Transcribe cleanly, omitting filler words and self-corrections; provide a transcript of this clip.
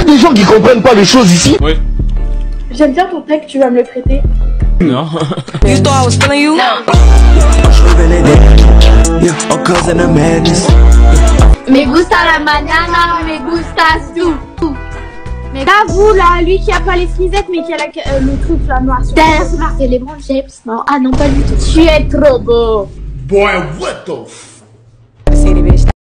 des gens qui comprennent pas les choses ici. Oui. J'aime bien ton tech, tu vas me le prêter. Non. You thought I was feeling you? Me gusta la mañana, me gustas tú. Mais là, vous, là, lui qui a pas les frisettes, mais qui a le truc, là, noir sur derrière, c'est marqué les James. Non, ah non, pas du tout. Tu es trop beau. Boy, what the f...